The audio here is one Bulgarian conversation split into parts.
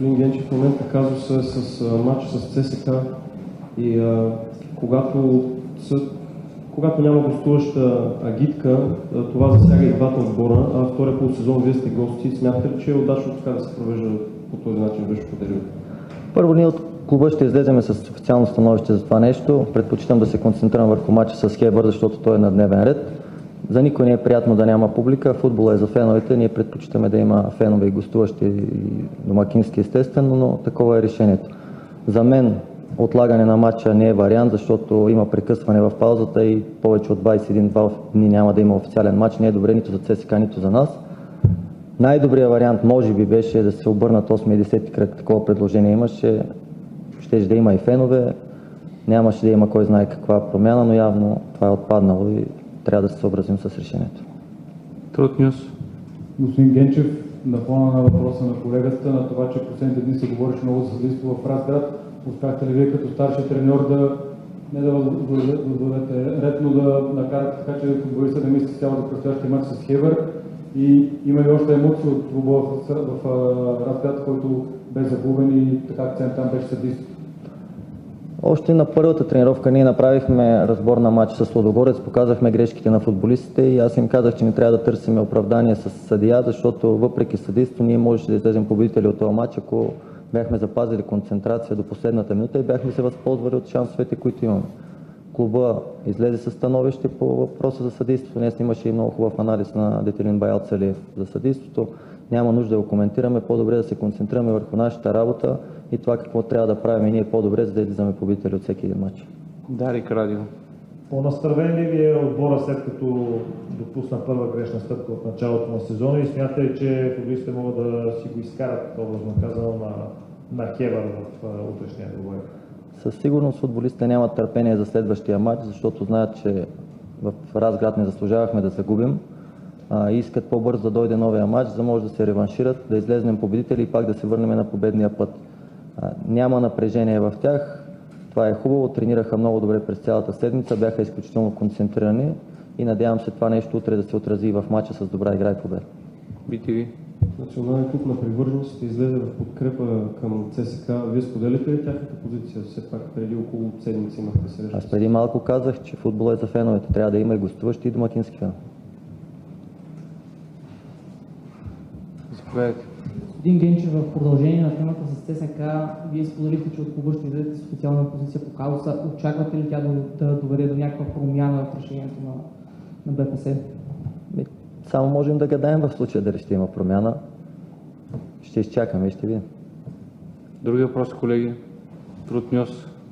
господин Генчев, в момента казуса е с матча с ЦСКА и когато няма гостуваща агитка, това засяга и двата отбора, а втория полусезон вие сте гости. Смятате ли, че е удачно така да се провежда по този начин Висшето дерби? Първо, ние от клуба ще излеземе с официално становище за това нещо. Предпочитам да се концентрирам върху матча с Хебър, защото той е на дневен ред. За никой не е приятно да няма публика. Футбола е за феновете. Ние предпочитаме да има фенове и гостуващи и домакински, естествено, но такова е решението. За мен отлагане на матча не е вариант, защото има прекъсване в паузата и повече от 21 дни няма да има официален матч. Не е добре нито за ЦСКА, нито за нас. Най-добрият вариант може би беше да се обърнат 8 и 10 кръг. Такова предложение имаше. Щеше да има и фенове. Нямаше да има кой знае каква промяна, но явно това е отпаднало и трябва да се съобразим с решението. Труднюс. Господин Генчев, на фона на въпроса на колегата, на това, че последните дни се говориш много за съдейство в Разград, успяхте ли вие като старши треньор не да въведете ред, но да накарате така, че футболиста да мисли цяло за предстоящия мач с Хебър? И има ли още емоции от клуба в Разград, който бе загубен и така акцент там беше съдейство? Още на първата тренировка ние направихме разбор на матч с Лудогорец, показахме грешките на футболистите и аз им казах, че не трябва да търсим оправдание с съдия, защото въпреки съдейство ние можеше да излезем победители от този матч, ако бяхме запазили концентрация до последната минута и бяхме се възползвали от шансовете, които имаме. Клуба излезе със становище по въпроса за съдейството. Днес имаше и много хубав анализ на Детелин Баялцалиев за съдейството. Няма нужда да го коментираме, по-добре да се концентрираме върху нашата работа и това какво трябва да правим и ние по-добре, за да излизаме победители от всеки един матч. Дарик Радио. По-настървен ли ви е отбора след като допусна първа грешна стъпка от началото на сезона и смятате ли, че футболистите могат да си го изкарат, образно казано, на Хебър в утрешния двубой? Със сигурност футболистите нямат търпение за следващия матч, защото знаят, че в Разград не заслужавахме да загубим и искат по-бързо да дойде новия матч, за да може да се реваншират, да излезнем победители и пак да се върнем на победния път. Няма напрежение в тях, това е хубаво, тренираха много добре през цялата седмица, бяха изключително концентрирани и надявам се това нещо утре да се отрази и в матча с добра игра и победа. BTV. Национален клуб на привържениците излезе в подкрепа към ЦСКА. Вие споделите ли тяхната позиция? Все пак преди около седмици имахте среща. Аз преди малко казах, че футбол е за феновете. Трябва да има и гостуващи и домакински фенове. Заповядайте. Господин Генчев, в продължение на темата с ЦСКА, вие споделихте, че от клуба ще излезете с официална позиция по казуса. Очаквате ли тя да доведе до някаква промяна в решението на БПС? Само можем да гадаем в случая дали ще има промяна. Ще изчакаме и ще видим. Други въпроси, колеги? Труднюс.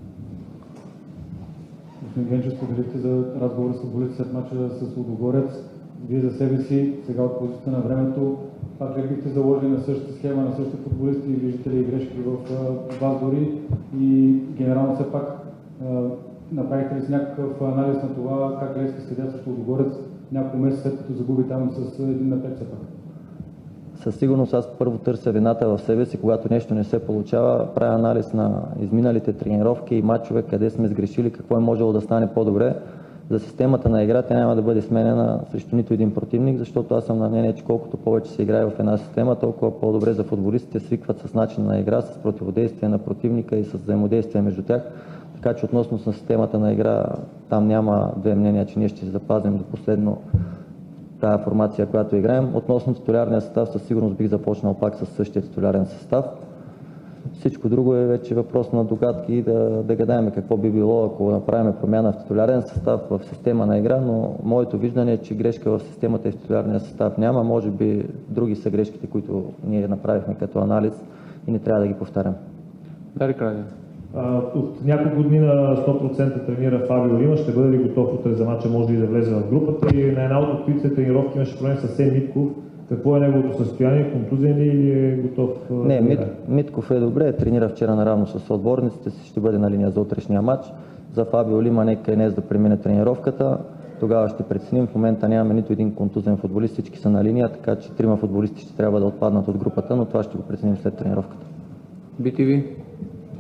Господин Генчев, споделихте за разговора с футболисти след мача с Лудогорец. Вие за себе си, сега от позицията на времето, пак ли бихте заложили на същата схема, на същите футболисти, виждате ли грешки в вас дори и генерално все пак направихте ли си някакъв анализ на това как Левски следят с Лудогорец няколко месеца след като загуби там с 1-5 все пак? Със сигурност аз първо търся вината в себе си, когато нещо не се получава, правя анализ на изминалите тренировки и матчове, къде сме сгрешили, какво е можело да стане по-добре. За системата на игра тя няма да бъде сменена срещу нито един противник, защото аз съм на мнение, че колкото повече се играе в една система, толкова по-добре за футболистите свикват с начин на игра, с противодействие на противника и с взаимодействие между тях. Така че относно на системата на игра, там няма две мнения, че ние ще се запазим до последно тази формация, която играем. Относно титулярния състав, със сигурност бих започнал пак с същия титулярен състав. Всичко друго е вече въпрос на догадки и да гадаем какво би било, ако направим промяна в титулярен състав, в система на игра, но моето виждане е, че грешка в системата и в титулярния състав няма. Може би други са грешките, които ние направихме като анализ и не трябва да ги повтарям. Дарик Радио. От няколко дни на 100% тренира Фабио Рима. Ще бъде ли готов утре за мача, може ли да влезе в групата? И на една от откритите тренировки имаше проблем с Сен Митков. Какво е неговото състояние? Контузен ли или е готов? Не, Митков е добре. Тренира вчера наравно с отборниците си. Ще бъде на линия за утрешния матч. За Фабио Лима нека днес да премине тренировката. Тогава ще преценим. В момента нямаме нито един контузен футболист. Всички са на линия, така че 3 футболисти ще трябва да отпаднат от групата, но това ще го преценим след тренировката. BTV.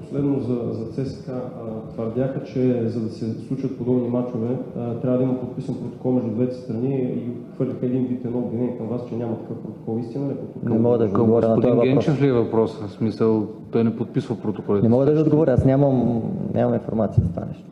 последно за ЦСКА. Твърдяха, че за да се случат подобни мачове, трябва да има подписан протокол между двете страни и хвърлиха един вид едно обвинение към вас, че няма такъв протокол. Истина ли? Не мога да ви отговоря на този Господин въпрос. Генчев ли е въпрос? В смисъл, той не подписва протоколите. Не мога да ви отговоря, аз нямам информация за това нещо.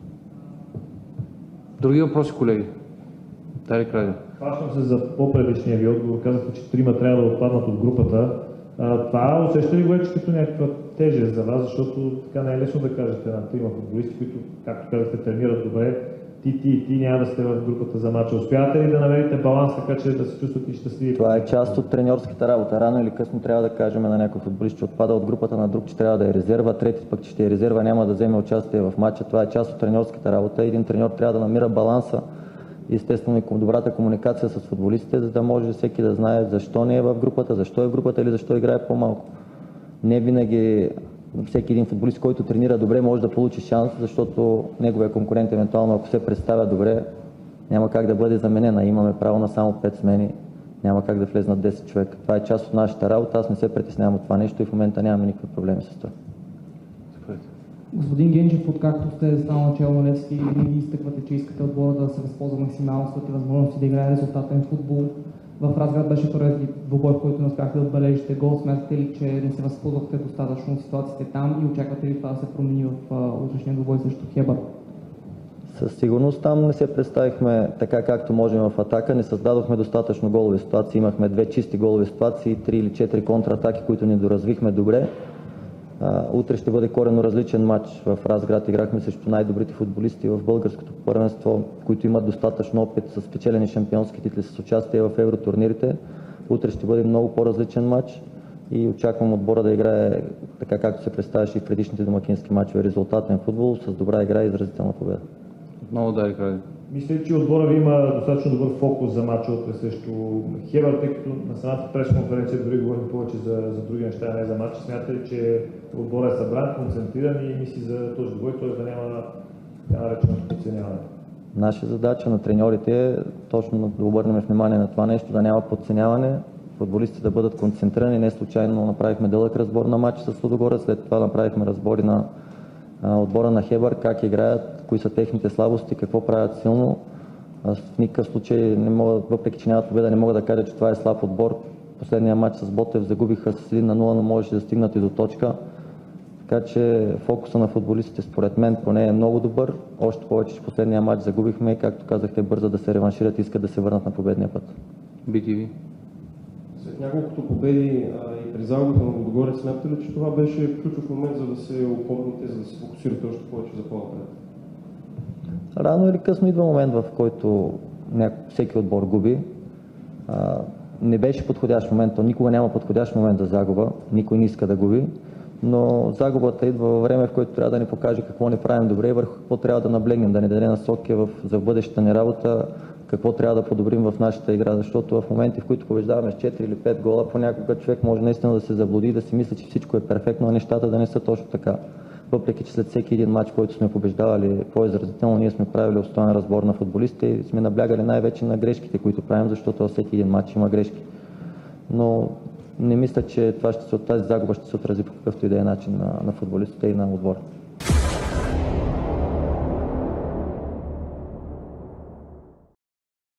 Други въпроси, колеги? Дарик Радев. Хващам се за по-предишния ви отговор. Казахте, че трима трябва да отпаднат от групата. Това усеща ли го вече като някаква тежест за вас, защото така не е лесно да кажете на трима футболисти, които, както казахте, тренират добре, ти няма да сте в групата за мача. Успявате ли да намерите баланс, така че да се чувствате щастливи? Това е част от треньорската работа. Рано или късно трябва да кажем на някой футболист, че отпада от групата, на друг, че трябва да е резерва, трети пък, че ще е резерва, няма да вземе участие в матча. Това е част от треньорската работа. Един треньор трябва да намира баланса, естествено и добрата комуникация с футболистите, за да може всеки да знае защо не е в групата, защо е в групата или защо играе по-малко. Не винаги всеки един футболист, който тренира добре, може да получи шанс, защото неговия конкурент, евентуално, ако се представя добре, няма как да бъде заменена. Имаме право на само 5 смени, няма как да влезнат 10 човека. Това е част от нашата работа, аз не се притеснявам от това нещо и в момента нямаме никакви проблеми с това. Господин Генчев, откакто сте станал начало на Левски, винаги изтъквате, че искате отбора да се възползва максимално с своите възможности да играе резултатен футбол. В Разград беше първият двубой, в който не успяхте да отбележите гол. Смятате ли, че не се възползвахте достатъчно от ситуациите там и очаквате ли това да се промени в утрешния двубой срещу Хебър? Със сигурност там не се представихме така, както можем в атака. Не създадохме достатъчно голови ситуации. Имахме 2 чисти голови ситуации, 3 или 4 контратаки, които ни доразвихме добре. Утре ще бъде коренно различен матч. В Разград играхме срещу най-добрите футболисти в българското първенство, които имат достатъчно опит с спечелени шампионски титли, с участие в евротурнирите. Утре ще бъде много по-различен матч и очаквам отбора да играе така, както се представяше и в предишните домакински матчове. Резултатен футбол с добра игра и изразителна победа. Много Дарик Радев. Мисля, че отбора ви има достатъчно добър фокус за мача утре срещу Хебър, тъй като на самата пресконференция дори говорим повече за други неща, а не за матча. Смятате ли, че отбора е събран, концентриран и мисли за този двой, т.е. да няма нареченото подценяване? Наша задача на треньорите е точно да обърнем внимание на това нещо, да няма подценяване, футболистите да бъдат концентрирани. Не случайно направихме дълъг разбор на матч с Лудогорец, след това направихме разбори на отбора на Хебър, как играят, кои са техните слабости, какво правят силно. Аз в никакъв случай не мога, въпреки че нямат победа, не мога да кажа, че това е слаб отбор. Последния матч с Ботев загубиха с 1-0, но можеше да стигнат и до точка. Така че фокуса на футболистите според мен поне е много добър. Още повече, че последния матч загубихме, както казахте, бързо да се реваншират и искат да се върнат на победния път. BTV. След няколкото победи и при загубата на Лудогорец, смятате ли, че това беше ключов момент, за да се опомните, за да се фокусирате още повече за по-напред? Рано или късно идва момент, в който всеки отбор губи. Не беше подходящ момент, то никога няма подходящ момент за загуба, никой не иска да губи, но загубата идва във време, в което трябва да ни покаже какво не правим добре и върху какво трябва да наблегнем, да ни даде насоки за бъдещата ни работа, какво трябва да подобрим в нашата игра, защото в моменти, в които побеждаваме с 4 или 5 гола, понякога човек може наистина да се заблуди и да си мисли, че всичко е перфектно, а нещата да не са точно така. Въпреки че след всеки един матч, който сме побеждавали по-изразително, ние сме правили обстоен разбор на футболистите и сме наблягали най-вече на грешките, които правим, защото във всеки един матч има грешки. Но не мисля, че тази загуба ще се отрази по какъвто и да е начин на футболистите и на отбора.